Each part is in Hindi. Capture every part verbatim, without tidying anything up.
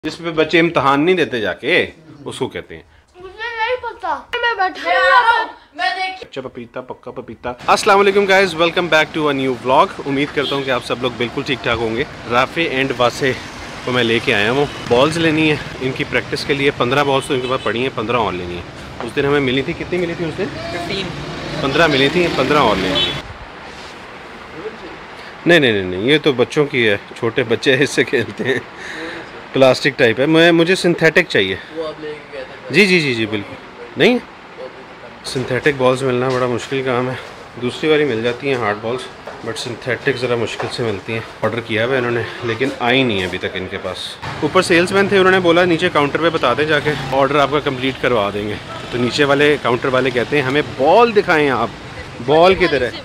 जिस पे बच्चे इम्तहान नहीं देते जाके उसको कहते हैं। मुझे नहीं पता, मैं बैठा अच्छा पपीता, पक्का पपीता। अस्सलाम वालेकुम guys, welcome back to a new vlog. उम्मीद करता हूँ कि आप सब लोग बिल्कुल ठीक ठाक होंगे। राफे एंड वासे को मैं लेके आया हूँ। बॉल्स लेनी है इनकी प्रैक्टिस के लिए। पंद्रह बॉल्स तो इनके पास पड़ी हैं, पंद्रह और लेनी है। उस दिन हमें मिली थी, कितनी मिली थी उस दिन? पंद्रह मिली थी, पंद्रह और लेनी थी। नहीं नहीं नहीं नहीं, ये तो बच्चों की है, छोटे बच्चे इससे खेलते हैं। प्लास्टिक टाइप है, मैं मुझे सिंथेटिक चाहिए। वो आप लेके गए थे। जी जी जी जी बिल्कुल। नहीं, सिंथेटिक बॉल्स मिलना बड़ा मुश्किल काम है। दूसरी वाली मिल जाती हैं हार्ड बॉल्स, बट सिंथेटिक ज़रा मुश्किल से मिलती हैं। ऑर्डर किया हुआ इन्होंने, लेकिन आई नहीं है अभी तक इनके पास। ऊपर सेल्समैन थे, उन्होंने बोला नीचे काउंटर पे बता दें जाके, ऑर्डर आपका कंप्लीट करवा देंगे। तो नीचे वाले काउंटर वाले कहते हैं हमें बॉल दिखाएं आप, बॉल किधर है?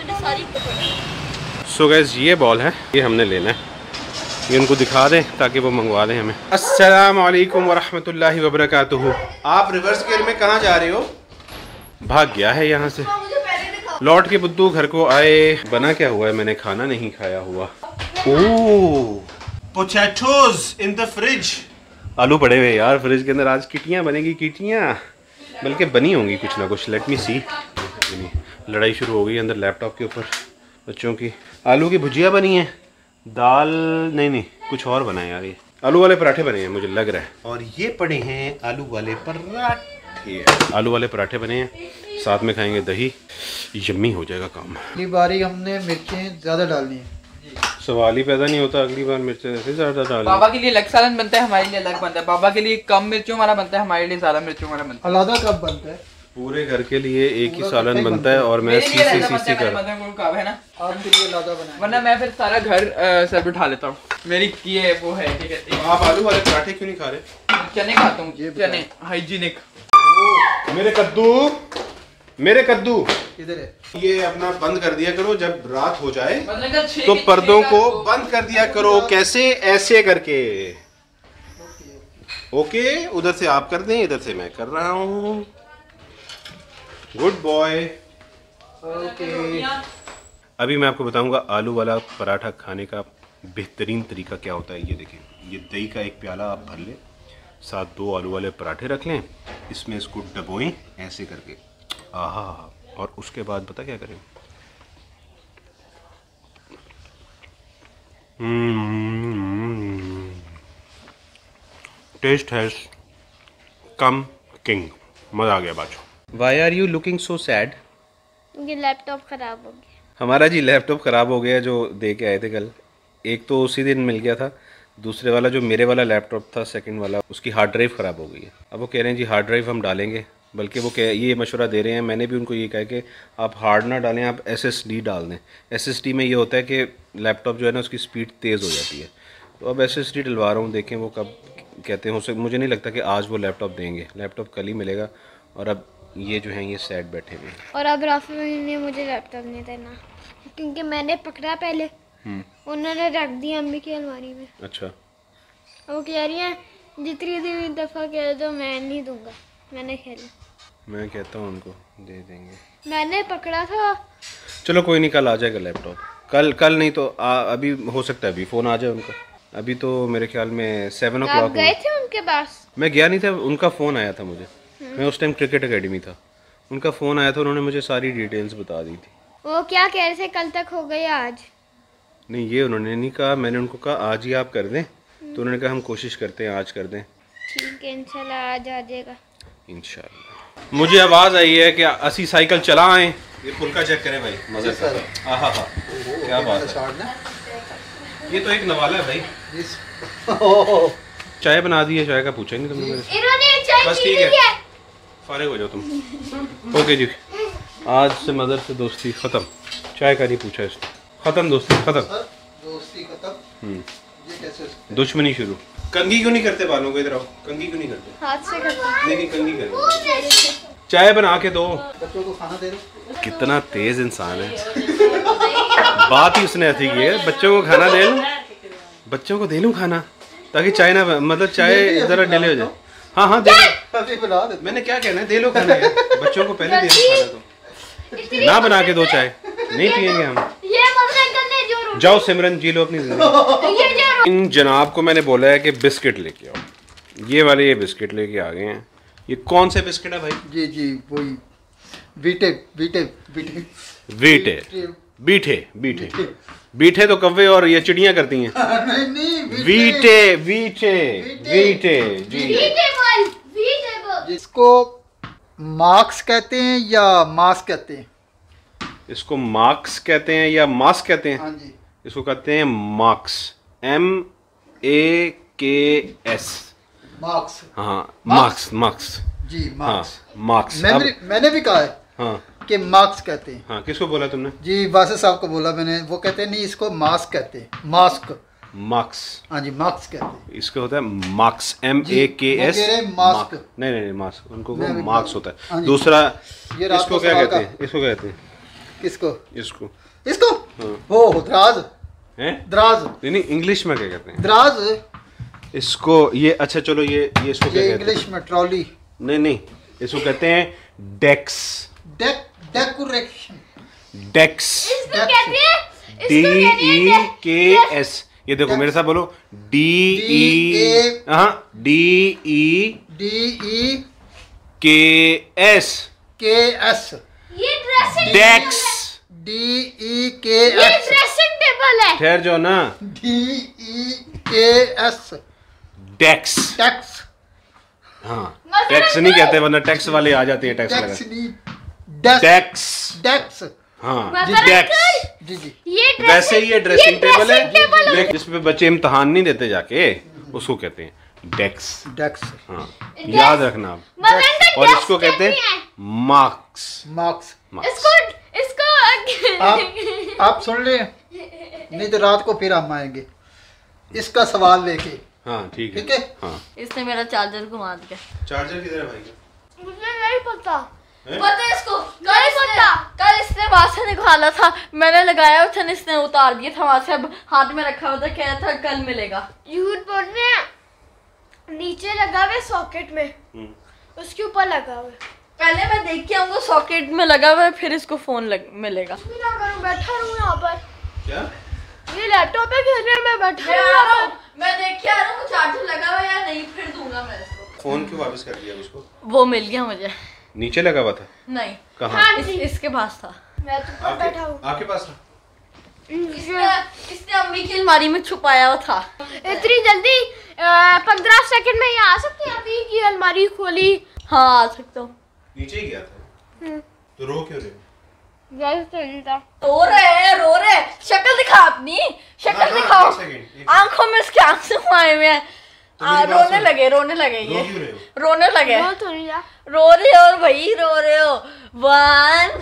सो गाइस ये बॉल है, ये हमने लेना है। ये उनको दिखा दें ताकि वो मंगवा दें हमें। अस्सलाम वालेकुम वरहमतुल्लाहि वबरकातुहू। आप रिवर्स गियर में कहाँ जा रहे हो? भाग गया है यहाँ से। लौट के बुद्धू घर को आए। बना क्या हुआ है? मैंने खाना नहीं खाया हुआ। Oh, potatoes in the fridge. आलू पड़े हुए यार फ्रिज के अंदर। आज किटियाँ बनेगी, किटियाँ बल्कि बनी होंगी कुछ ना कुछ। Let me see. लड़ाई शुरू हो गई अंदर लैपटॉप के ऊपर बच्चों की। आलू की भुजिया बनी है, दाल नहीं नहीं कुछ और बना है यार। ये आलू वाले पराठे बने हैं मुझे लग रहा है। और ये पड़े हैं आलू वाले पराठे। आलू वाले पराठे बने हैं, साथ में खाएंगे दही। यम्मी हो जाएगा काम। अगली बारी हमने मिर्चें ज़्यादा डालनी है। सवाल ही पैदा नहीं होता अगली बार मिर्चें ऐसे ज़्यादा डालनी। बाबा के लिए अलग सालन बनता है, हमारे लिए अलग बनता है। बाबा के लिए कम मिर्चों वाला बनता है, हमारे लिए ज़्यादा मिर्चों वाला बनता है। अलादा कब बनता है? पूरे घर के लिए एक ही सालन बनता है और मैं सी सी सी सी कर है ना, आपके लिए अलादा बनाया, वरना मैं फिर सारा घर सर पे उठा लेता हूँ। मेरी ये वो है क्या कहते हैं। आप आलू वाले पराठे क्यों नहीं खा रहे? चने खाता हूँ, चने हाइजीनिक। मेरे कद्दू, मेरे कद्दू इधर है। ये अपना बंद कर दिया करो, जब रात हो जाए मतलब तो पर्दों को बंद कर दिया करो। कैसे? ऐसे करके। ओके, उधर से आप कर दें, इधर से मैं कर रहा हूँ। Good boy. ओके, अभी मैं आपको बताऊंगा आलू वाला पराठा खाने का बेहतरीन तरीका क्या होता है। ये देखें, ये दही का एक प्याला आप भर लें, साथ दो आलू वाले पराठे रख लें, इसमें इसको डबोएं ऐसे करके। आहा, और उसके बाद पता क्या करें? टेस्ट है कम किंग। मज़ा आ गया बाजू। Why are you looking so sad? ये लैपटॉप खराब हो गया। हमारा जी लैपटॉप ख़राब हो गया जो दे के आए थे कल। एक तो उसी दिन मिल गया था, दूसरे वाला जो मेरे वाला लैपटॉप था सेकंड वाला, उसकी हार्ड ड्राइव ख़राब हो गई है। अब वो कह रहे हैं जी हार्ड ड्राइव हम डालेंगे, बल्कि वो कह ये मशवरा दे रहे हैं। मैंने भी उनको ये कहा कि आप हार्ड ना डालें, आप एस एस डी डाल दें। एस एस डी में ये होता है कि लैपटॉप जो है ना उसकी स्पीड तेज़ हो जाती है। तो अब एस एस डी डलवा रहा हूँ, देखें वो कब कहते हैं। उसे मुझे नहीं लगता कि आज वो लैपटॉप देंगे, लैपटॉप कल ही मिलेगा। और अब ये जो हैं ये सेट बैठे हुए हैं। और अब राफी ने मुझे लैपटॉप नहीं देना क्योंकि मैंने पकड़ा पहले, उन्होंने रख दिया अम्मी की अलमारी में। अच्छा, वो कह रही है जितनी भी दफ़ा कह दो मैं नहीं दूंगा, मैंने खेला। मैं कहता हूँ उनको दे देंगे। मैंने पकड़ा था। चलो कोई नहीं, कल आ जाएगा लैपटॉप। कल कल नहीं तो आ, अभी हो सकता है अभी फ़ोन आ जाए उनका। अभी तो मेरे ख्याल में सेवन ओ आप क्लॉक गए थे उनके पास? मैं गया नहीं था, उनका फ़ोन आया था मुझे। मैं उस टाइम क्रिकेट एकेडमी था, उनका फ़ोन आया था, उन्होंने मुझे सारी डिटेल्स बता दी थी। वो क्या कह रहे थे कल तक हो गए आज? नहीं, ये उन्होंने नहीं कहा, मैंने उनको कहा आज ही आप कर दें, तो उन्होंने कहा हम कोशिश करते हैं आज कर दें। ठीक है, इंशाल्लाह आज आ जाएगा इंशाल्लाह। मुझे आवाज़ आई है कि अस्सी साइकिल चला आए। ये फुल्का चेक करें भाई, मज़े से। हाँ हाँ हाँ, क्या बात है। ये तो एक नवाला है भाई। चाय बना दी है? चाय का पूछा ही नहीं तुमने मेरे से। इन्होंने चाय बस ठीक है, फारिग हो जाओ तुम। ओके जी, आज से मदर से दोस्ती ख़त्म। चाय का नहीं पूछा इसने, ख़त्म दोस्ती ख़त्म। दोस्ती खत्म। ये कैसे? दुश्मनी शुरू। कंघी क्यों नहीं करते बालों को? इधर आओ, कंघी क्यों नहीं करते? हाथ से करते। नहीं कंघी करें। चाय बना के दो। बच्चों को खाना दे दो। कितना तेज इंसान है। बात ही उसने ऐसी की है, बच्चों को खाना दे लूँ, बच्चों को दे लूँ खाना ताकि चाय ना, मतलब चाय ज़रा डिले हो जाए। हाँ हाँ दे लो। मैंने क्या कहना है, दे लो खाना यार। बच्चों को पहले दे लो खाना। तो ना बना के दो चाय, नहीं पियेंगे हम। जाओ सिमरन जी लो अपनी जिंदगी। इन जनाब को मैंने बोला है कि बिस्किट लेके आओ, ये वाले ये बिस्किट लेके आ गए हैं। ये कौन से बिस्किट है भाई? जी जी वही बीटे बीटे बीटे बीटे बीठे बीठे बीठे तो कव्वे और ये चिड़ियां करती हैं। नहीं नहीं बीटे बीटे बीटे जी। जिसको मार्क्स कहते हैं या मास्क कहते हैं? इसको मार्क्स कहते हैं या मास्क कहते हैं? हाँ जी। इसको कहते हैं marks, M A K S. Marks. हाँ मार्क्स मार्क्स जी हाँ मार्क्स। मार्क्स। मैंने मैंने भी कहा है हाँ कि मार्क्स कहते हैं। हाँ किसको बोला तुमने? जी वासे साहब को बोला मैंने, वो कहते हैं नहीं इसको मास्क कहते हैं, मास्क। मार्क्स। हाँ जी मार्क्स कहते हैं। इसका होता है मार्क्स, एम ए के वो एस। कह रहे हैं मास्क। नहीं नहीं नहीं मास्क, उनको मैं भी मार्क्स बोल- होता हाँ है। जी। दूसरा ये रात इसको को क्या सवाल कहते का- हैं? इसको कहते हैं किसको? इसको इसको हाँ। वो दराज हैं? दराज नहीं नहीं इंग्लिश में क्या कहते हैं दराज। इसको? ये अच्छा चलो ये ये इसको क्या ये कहते हैं? इंग्लिश में ट्रॉली। नहीं नहीं इसको कहते हैं डेक्स। Deck decoration. डेक्स इसको कहते हैं डी इसको कहते ई हैं के एस। ये देखो मेरे साथ बोलो, डी ई हाँ डी ई डी ई के एस के एस। ये ड्रेसिंग डेक्स। डी ई के ये एस। ड्रेसिंग टेबल है। ठहर जाओ ना। डी ई के एस। डेक्स। टैक्स। हाँ मतलब टैक्स नहीं कहते वरना टैक्स वाले आ जाते हैं टैक्स टैक्स लगा। नहीं डेस्क। टैक्स डेक्स। हाँ मतलब डेक्स। जी जी। ये ड्रेसिंग वैसे ही ये ड्रेसिंग टेबल ड्रेसिंग टेबल है लेकिन जिसपे बच्चे इम्तहान नहीं देते जाके, उसको कहते हैं डेक्स। डेक्स। हाँ याद रखना आप। मतलब और इसको कहते हैं मार्क्स। मार्क्स। इसको इसको आप आप सुन ले, नहीं तो रात को फिर हम आएंगे इसका सवाल लेके। हाँ ठीक है ठीक है। हाँ इसने मेरा चार्जर घुमा दिया। चार्जर किधर है भाई का? मुझे नहीं पता। हैं? पता है इसको? कल नहीं इसने पता। कल इसने वहां से निकाला था, मैंने लगाया था, इसने उतार दिया था वहां से, अब हाथ में रखा हुआ था, कह रहा था कल मिलेगा। झूठ बोल रहे हैं। नीचे लगा हुआ है सॉकेट में, हम्म। उसके ऊपर लगा हुआ है। पहले मैं देख के आऊंगा सॉकेट में लगा हुआ है, फिर इसको फोन लग, मिलेगा। मैं क्या करूं, बैठा रहूं यहाँ पर। क्या? ये लैपटॉप पे खेल रहे हैं, मैं बैठा मैं हूं आ यहाँ रहा हूं, पर। मैं देख के आ रहा हूँ चार्जर लगा हुआ है या नहीं, फिर दूंगा मैं इसको। फोन क्यों वापस कर दिया उसको? वो मिल गया मुझे। नीचे लगा हुआ था? नहीं कहाँ? हाँ इस, जी, इसके पास था। मैं तो ऊपर बैठा हूँ। आपके पास था? इसने इसने अम्मी की अलमारी में छुपाया हुआ था। इतनी जल्दी पंद्रह सेकंड में यहाँ आ सकते हैं? अभी की अलमारी खोली। हाँ आ सकता हूँ। नीचे ही गया था तो रो क्यों रहे हो? गैस तो नहीं था। रो रहे हैं रो रहे हैं, शक्ल दिखा अपनी, शक्ल हाँ, हाँ, दिखाओ। एक सेकंड, एक सेकंड। आंखों में इसके आंसू आए हुए हैं। तो आ, मेरी बात रोने सुन। लगे रोने लगे रो ये क्यों रहे हो? रोने लगे। वो तो नहीं था। रो रहे हो भाई, रो रहे हो। One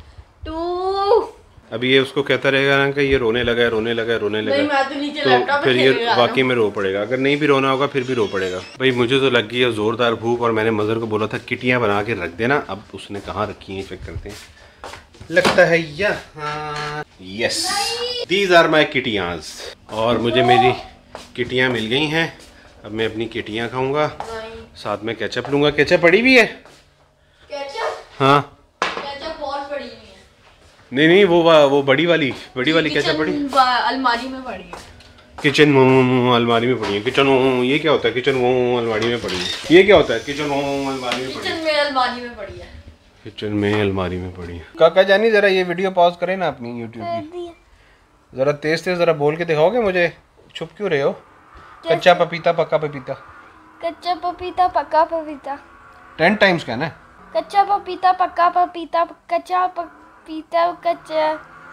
two. अभी ये उसको कहता रहेगा ना कि ये रोने लगा है रोने लगा है रोने लगा नहीं है, मैं तो नीचे लैपटॉप तो पे फिर खेल ये रहा वाकई हूँ। में रो पड़ेगा। अगर नहीं भी रोना होगा फिर भी रो पड़ेगा। भाई मुझे तो लग गई है जोरदार भूख और मैंने मज़र को बोला था किटियाँ बना के रख देना, अब उसने कहाँ रखी हैं चेक करते हैं। लगता है यहाँ, yes these are my kitties. और मुझे मेरी किटियाँ मिल गई हैं। अब मैं अपनी किटियाँ खाऊंगा, साथ में केचप लूँगा। केचप पड़ी भी है? केचप हाँ केचप बहुत पड़ी हुई है। नहीं नहीं वो वा- वो बड़ी वाली बड़ी वाली केचप पड़ी किचन वा- अलमारी में पड़ी है। किचन वो अलमारी में पड़ी है। किचन वो ये क्या होता है? किचन वो अलमारी में पड़ी है। ये क्या होता है? किचन वो अलमारी में पड़ी है। किचन में अलमारी में पड़ी है। किचन में अलमारी में पड़ी है। काका जानी जरा ये वीडियो पॉज करें ना अपनी यूट्यूब की। जरा तेज तेज जरा बोल के दिखाओगे मुझे? छुप क्यों रहे हो? कच्चा पपीता पक्का पपीता। कच्चा पपीता पक्का पपीता। टेन टाइम्स कहना है। कच्चा पपीता पक्का पपीता। कच्चा पपीता कच्चा।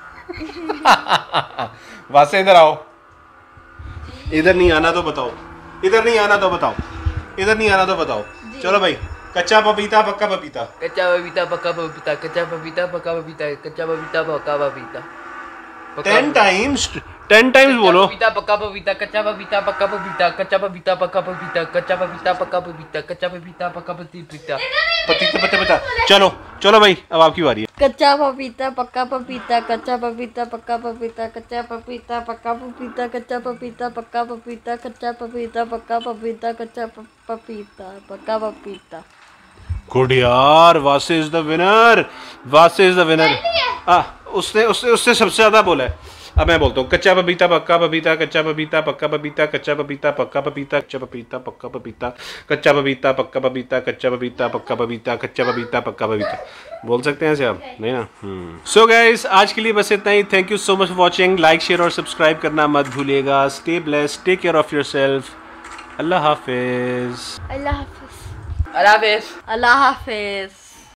वासे इधर आओ। इधर नहीं आना तो बताओ, इधर नहीं आना तो बताओ, इधर नहीं आना तो बताओ। चलो भाई, कच्चा पपीता पक्का पपीता। कच्चा पपीता पक्का पपीता, कच्चा पपीता पक्का पपीता, कच्चा पपीता पक्का पपीता। टेन टाइम्स टेन टाइम्स बोलो। पपीता पक्का पपीता, कच्चा पपीता पक्का पपीता, कच्चा पपीता पक्का पपीता, कच्चा पपीता पक्का पपीता, कच्चा पपीता पक्का पपीता। पपीता पत्ते पता। चलो चलो भाई, अब आपकी बारी है। कच्चा पपीता पक्का पपीता, कच्चा पपीता पक्का पपीता, कच्चा पपीता पक्का पपीता, कच्चा पपीता पक्का पपीता, कच्चा पपीता पक्का पपीता, कच्चा प- पपीता पक्का पपीता। गुड यार, वासे इज द विनर, वासे इज द विनर। आ उसने उसने उससे सबसे ज्यादा बोला है। अब मैं बोलता हूँ कच्चा पपीता पक्का पपीता कच्चा पपीता पक्का पपीता कच्चा पपीता पक्का पपीता कच्चा पपीता पक्का पपीता कच्चा पपीता पक्का पपीता कच्चा पपीता पक्का पपीता कच्चा पपीता पक्का पपीता बोल सकते हैं ऐसे आप, नहीं ना? सो गाइस आज के लिए बस इतना ही। Thank you so much for watching. Like share और सब्सक्राइब करना मत भूलिएगा। Stay blessed, take care of yourself. अल्लाह हाफिज। अल्लाह हाफिज। अल्लाह हाफिज। अल्लाह हाफिज।